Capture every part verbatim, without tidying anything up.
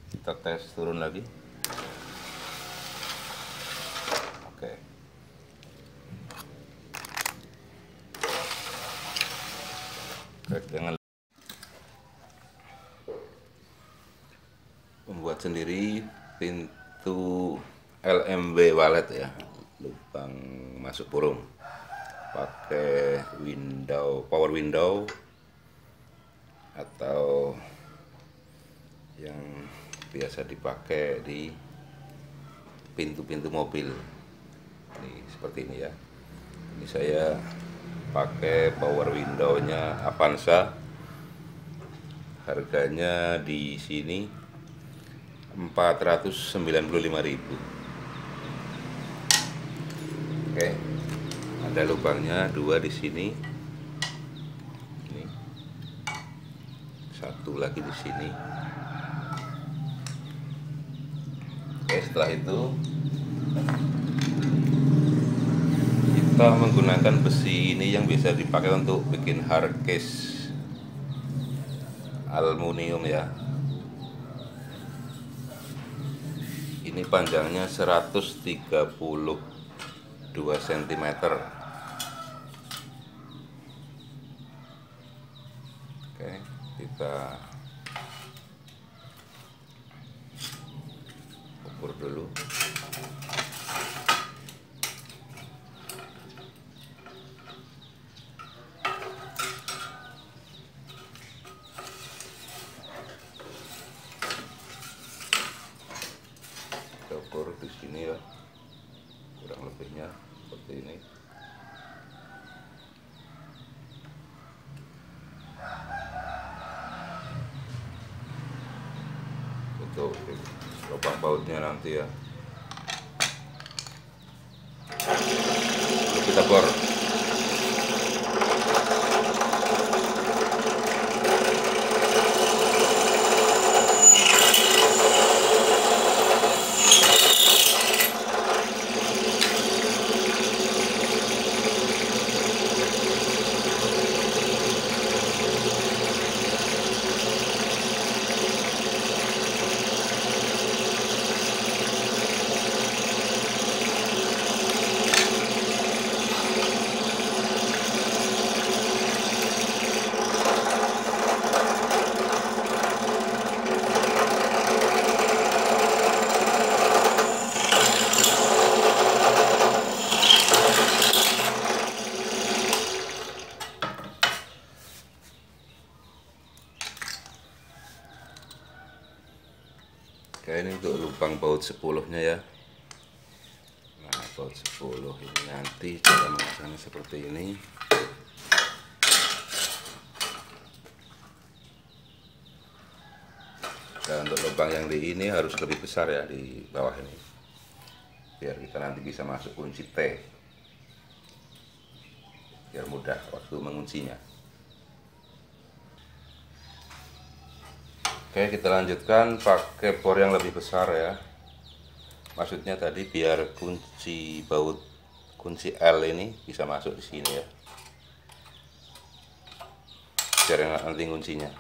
Kita tes turun lagi. Oke. Oke, dengan membuat sendiri pintu L M B wallet ya, lubang masuk burung, pakai window power window atau yang biasa dipakai di pintu-pintu mobil. Ini seperti ini ya. Ini saya pakai power window-nya Avanza. Harganya di sini empat ratus sembilan puluh lima ribu. Oke. Ada lubangnya dua di sini. Ini. Satu lagi di sini. Oke, setelah itu kita menggunakan besi ini yang bisa dipakai untuk bikin hard case aluminium ya. Ini panjangnya seratus tiga puluh dua sentimeter. Oke, kita ukur dulu. Kita ukur di sini ya, kurang lebihnya seperti ini. Untuk lubang bautnya nanti ya. Lalu kita bor. Oke, ini untuk lubang baut sepuluh-nya ya. Nah, baut sepuluh ini nanti cara memasangnya seperti ini. Dan untuk lubang yang di ini harus lebih besar ya, di bawah ini, biar kita nanti bisa masuk kunci T, biar mudah waktu menguncinya. Oke, kita lanjutkan pakai bor yang lebih besar ya. Maksudnya tadi biar kunci baut kunci L ini bisa masuk di sini ya, biar enak nanti kuncinya.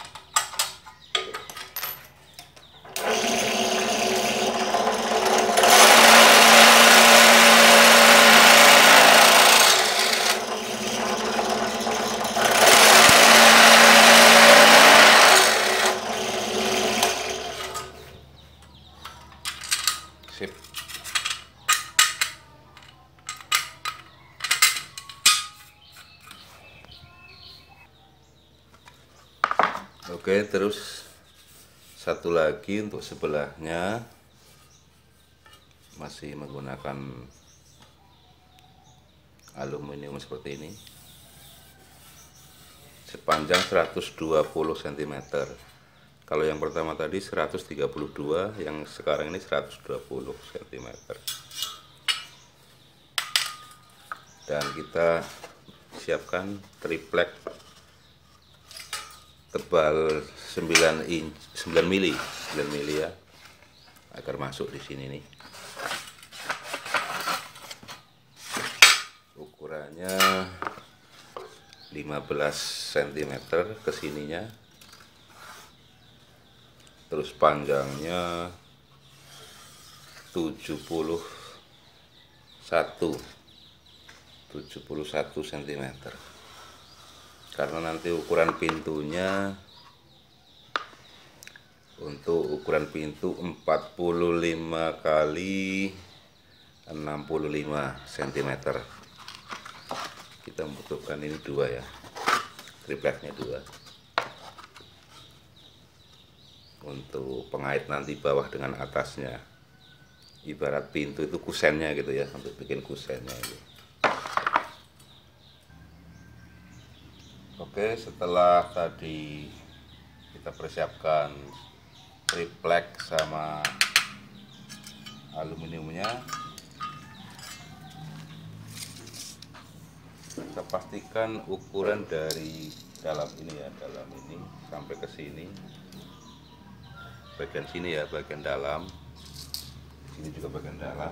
Sip. Oke, terus satu lagi untuk sebelahnya masih menggunakan aluminium seperti ini, sepanjang seratus dua puluh sentimeter. Kalau yang pertama tadi seratus tiga puluh dua, yang sekarang ini seratus dua puluh sentimeter. Dan kita siapkan triplek tebal sembilan inch, sembilan mili, sembilan mili ya, agar masuk di sini nih. Ukurannya lima belas sentimeter ke sininya. terus panjangnya tujuh puluh satu sentimeter. Karena nanti ukuran pintunya, untuk ukuran pintu empat puluh lima kali enam puluh lima sentimeter. Kita membutuhkan ini dua ya, tripleknya dua. Untuk pengait nanti bawah dengan atasnya, ibarat pintu itu kusennya gitu ya, untuk bikin kusennya gitu. Oke, setelah tadi kita persiapkan triplek sama aluminiumnya, kita pastikan ukuran dari dalam ini ya, dalam ini sampai ke sini, bagian sini ya, bagian dalam, sini juga bagian dalam,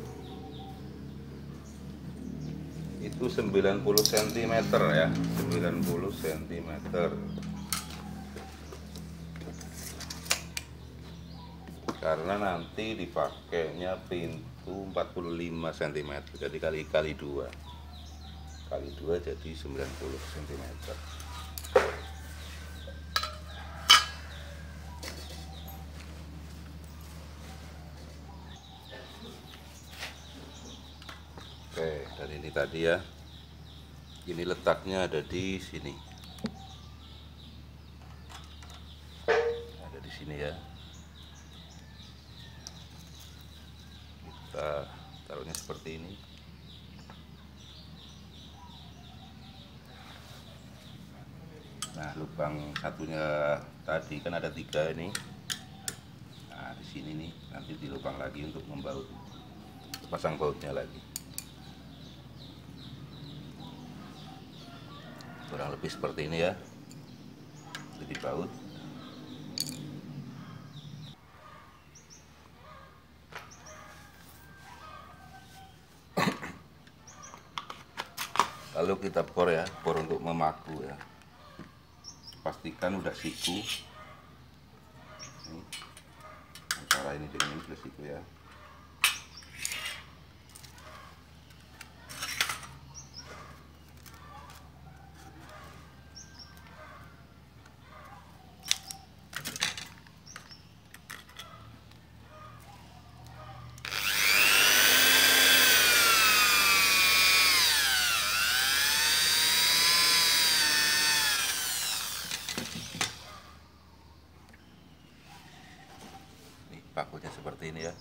itu sembilan puluh sentimeter ya, sembilan puluh sentimeter. Karena nanti dipakainya pintu empat puluh lima sentimeter, jadi kali kali dua, kali dua jadi sembilan puluh sentimeter. Oke, dan ini tadi ya, ini letaknya ada di sini, ada di sini ya. Kita taruhnya seperti ini. Nah, lubang satunya tadi kan ada tiga ini. Nah, di sini nih, nanti di lubang lagi untuk membaut, pasang bautnya lagi. Kurang lebih seperti ini ya, jadi baut. Lalu kita bor ya, bor untuk memaku ya. Pastikan udah siku. Ini, antara ini dengan ini sudah siku ya. Pakunya seperti ini ya,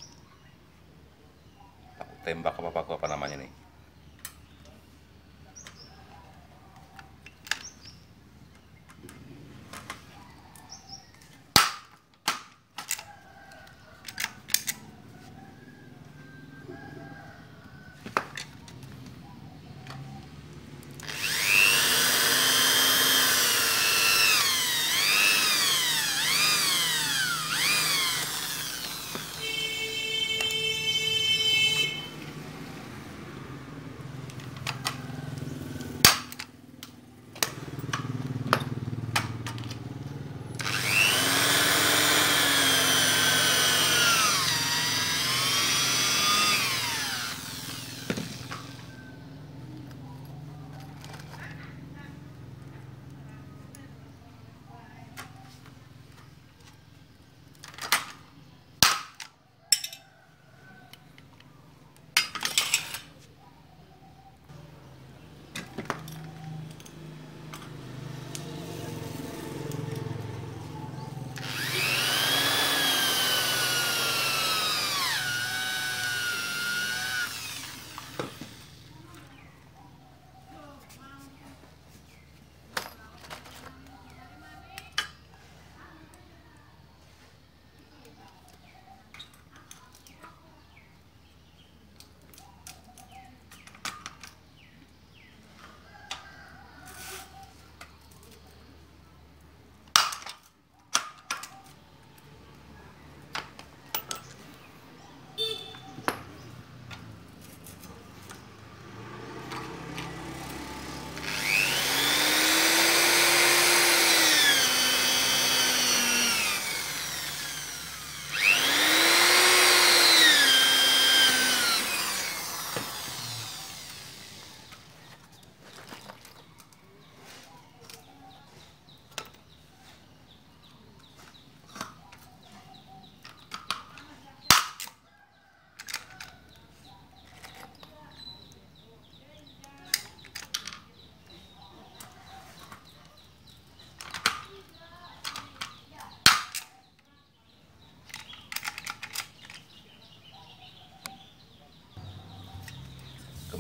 paku tembak apa paku apa namanya nih.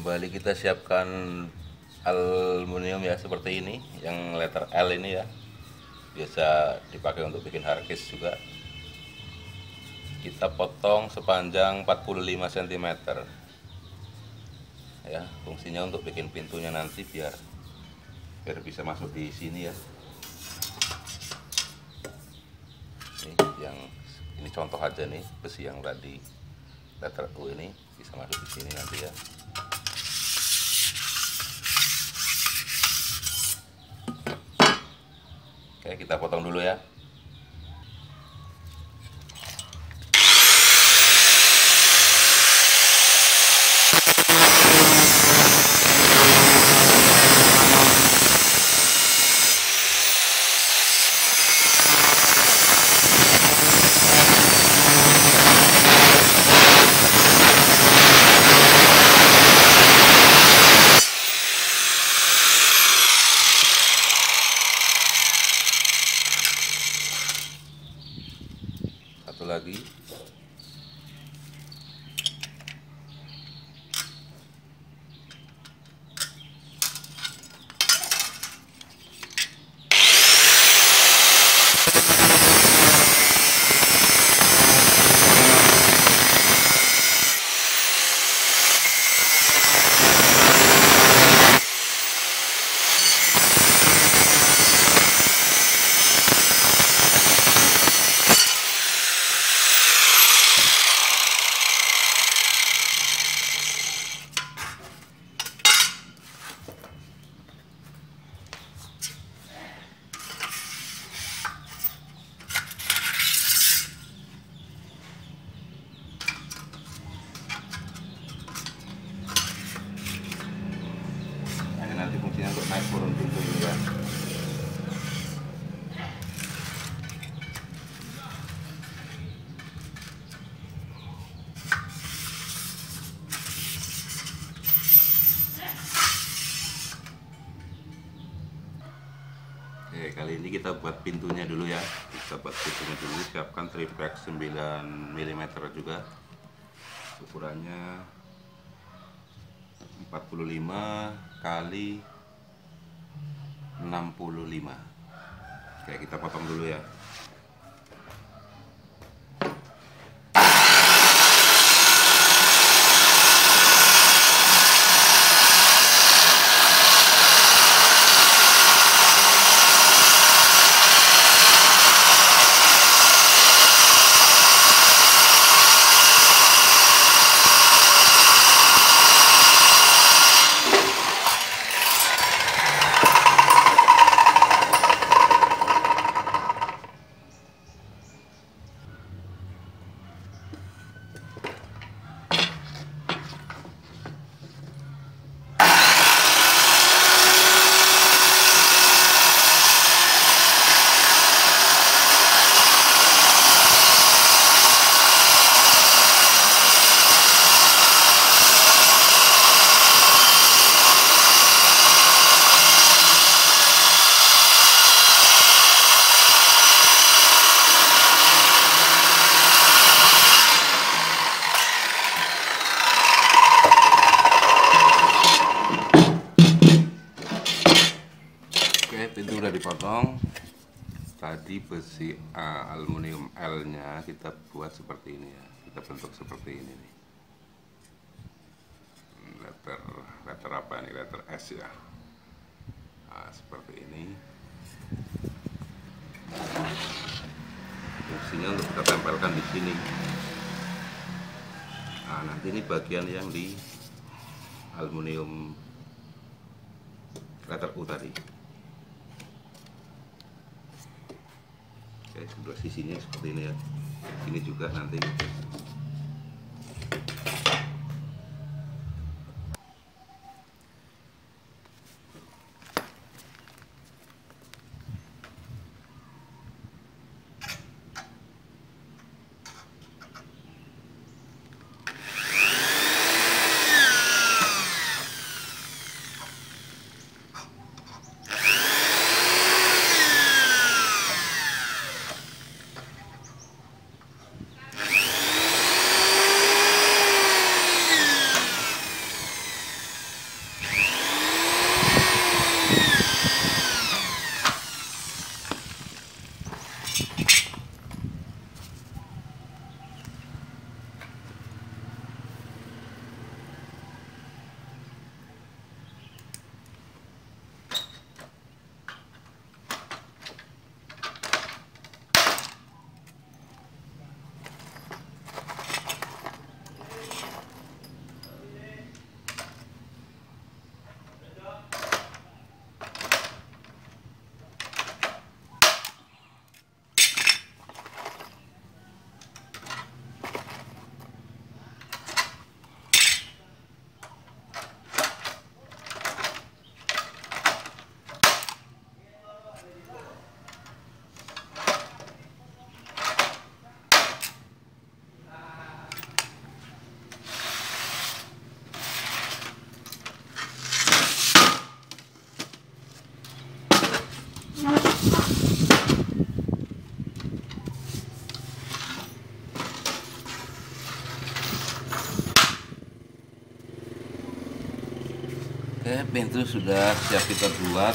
Kembali kita siapkan aluminium ya, seperti ini, yang letter L ini ya, biasa dipakai untuk bikin hardcase juga. Kita potong sepanjang empat puluh lima sentimeter ya, fungsinya untuk bikin pintunya nanti biar biar bisa masuk di sini ya. Ini yang ini contoh aja nih, besi yang tadi letter U ini bisa masuk di sini nanti ya. Oke, kita potong dulu ya. Satu lagi. Nanti fungsinya untuk naik turun pintu ini ya. Oke, kali ini kita buat pintunya dulu ya. Kita buat pintunya dulu, siapkan triplek sembilan milimeter juga. Ukurannya empat puluh lima kali enam puluh lima. Oke, kita potong dulu ya. Pintu udah dipotong. Tadi besi uh, aluminium L nya kita buat seperti ini ya, kita bentuk seperti ini nih. Letter letter apa nih, letter S ya. Nah, seperti ini. Fungsinya untuk kita tempelkan di sini. Nah, nanti ini bagian yang di aluminium letter U tadi. Oke, kedua sisinya seperti ini ya. Ini juga nanti. Oke, pintu sudah siap kita buat.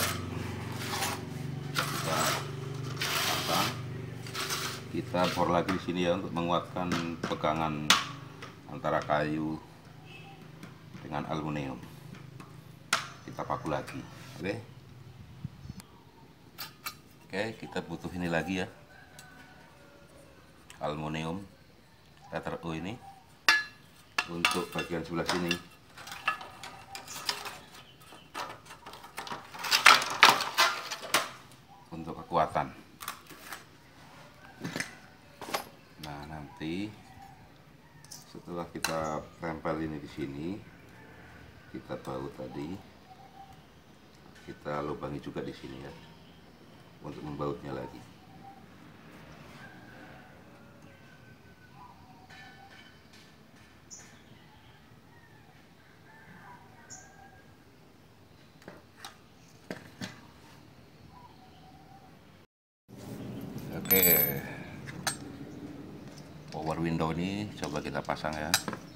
Kita pasang. Kita bor lagi di sini ya untuk menguatkan pegangan antara kayu dengan aluminium. Kita paku lagi. Oke. Oke, kita butuh ini lagi ya. Aluminium letter O ini untuk bagian sebelah sini. Untuk kekuatan. Nah, nanti setelah kita tempel ini di sini, kita baut tadi, kita lubangi juga di sini ya, untuk membautnya lagi. Oke, power window ini coba kita pasang ya.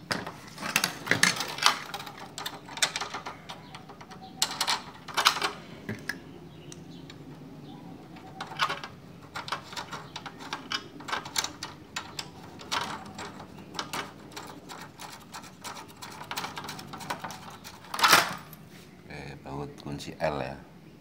Oke, baut kunci L ya.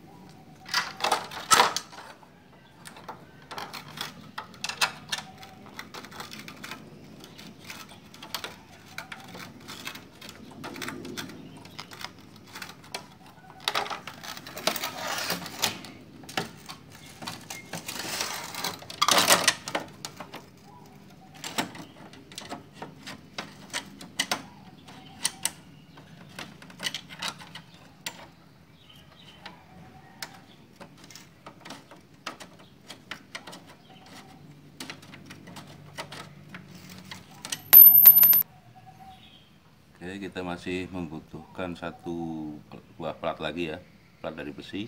Oke, kita masih membutuhkan satu buah plat lagi ya, plat dari besi.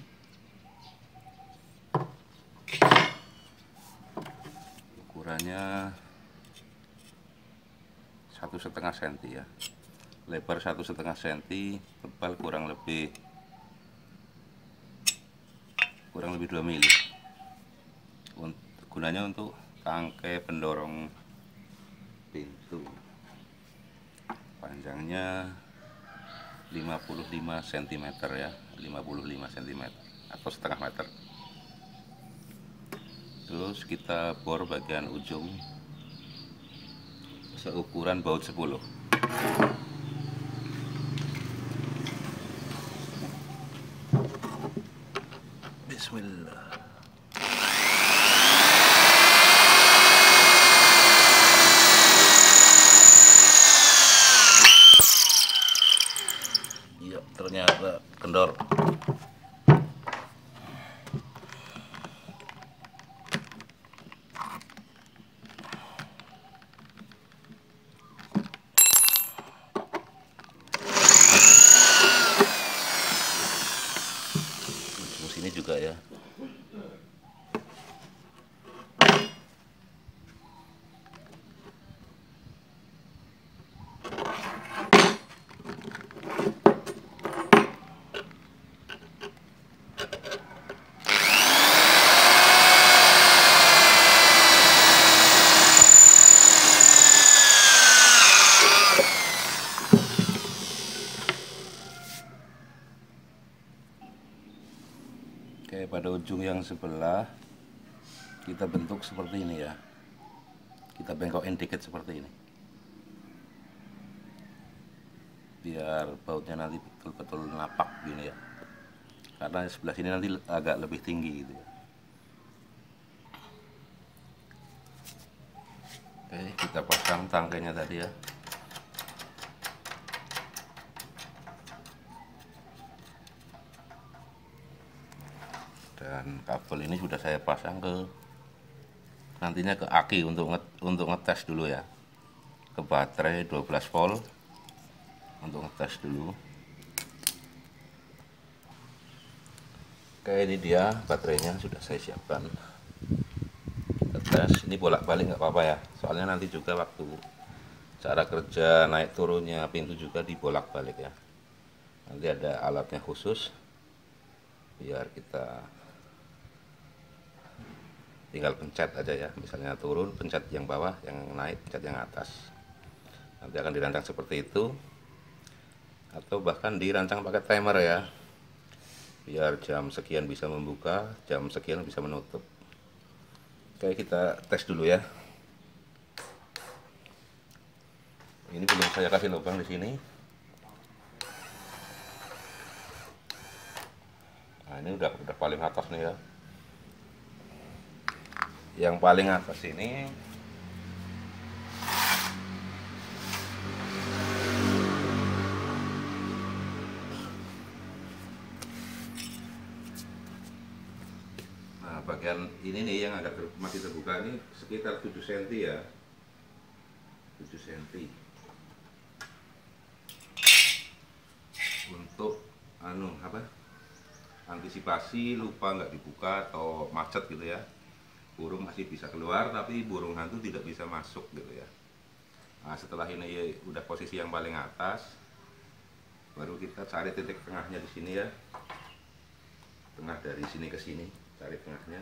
Ukurannya satu setengah senti ya, lebar satu setengah senti, tebal kurang lebih kurang lebih dua mili. Gunanya untuk tangkai pendorong pintu. Panjangnya lima puluh lima sentimeter ya, lima puluh lima sentimeter atau setengah meter. Terus kita bor bagian ujung seukuran baut sepuluh. Bismillah. Iya, ternyata kendor. Sini juga ya. Oke, pada ujung yang sebelah kita bentuk seperti ini ya. Kita bengkokin dikit seperti ini. Biar bautnya nanti betul-betul napak gini ya. Karena sebelah sini nanti agak lebih tinggi gitu ya. Oke, kita pasang tangkainya tadi ya. Dan kabel ini sudah saya pasang ke nantinya ke aki untuk nge, untuk ngetes dulu ya, ke baterai dua belas volt untuk ngetes dulu. Oke, ini dia baterainya sudah saya siapkan. Kita tes, ini bolak-balik nggak apa-apa ya, soalnya nanti juga waktu cara kerja naik turunnya pintu juga dibolak-balik ya. Nanti ada alatnya khusus biar kita tinggal pencet aja ya, misalnya turun pencet yang bawah, yang naik pencet yang atas. Nanti akan dirancang seperti itu, atau bahkan dirancang pakai timer ya, biar jam sekian bisa membuka, jam sekian bisa menutup. Oke, kita tes dulu ya. Ini belum saya kasih lubang di sini. Nah, ini udah udah paling atas nih ya. Yang paling atas ini nah, bagian ini nih yang agak ter, masih terbuka ini sekitar tujuh sentimeter ya. tujuh sentimeter. Untuk anu apa? Antisipasi lupa nggak dibuka atau macet gitu ya. Burung masih bisa keluar tapi burung hantu tidak bisa masuk gitu ya. Nah, setelah ini ya, udah posisi yang paling atas, baru kita cari titik tengahnya di sini ya. Tengah dari sini ke sini, cari tengahnya.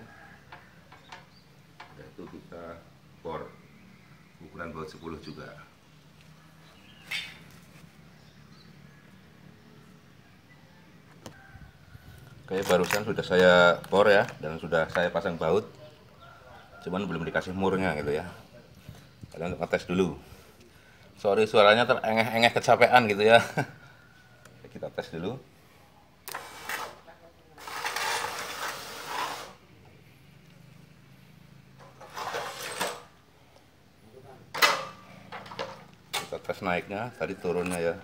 Udah itu kita bor ukuran baut sepuluh juga. Oke, barusan sudah saya bor ya, dan sudah saya pasang baut, cuman belum dikasih murnya gitu ya. Kalian untuk ngetes dulu. Sorry suaranya terengeh-engeh kecapean gitu ya. Kita tes dulu. Kita tes naiknya, tadi turunnya ya.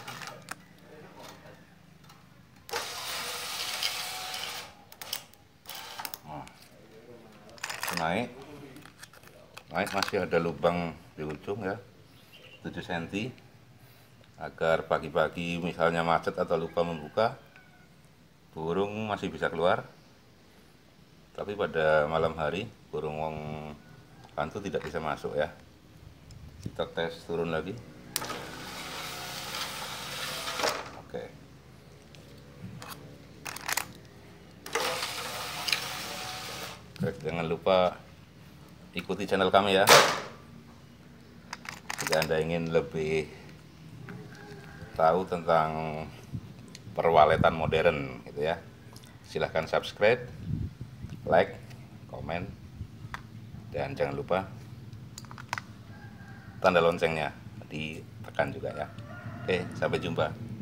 Naik naik masih ada lubang di ujung ya, tujuh sentimeter, agar pagi-pagi misalnya macet atau lupa membuka, burung masih bisa keluar. Tapi pada malam hari burung wong hantu tidak bisa masuk ya. Kita tes turun lagi. Oke, jangan lupa ikuti channel kami ya, jika Anda ingin lebih tahu tentang perwaletan modern gitu ya. Silahkan subscribe, like, komen, dan jangan lupa tanda loncengnya ditekan juga ya. Oke, sampai jumpa.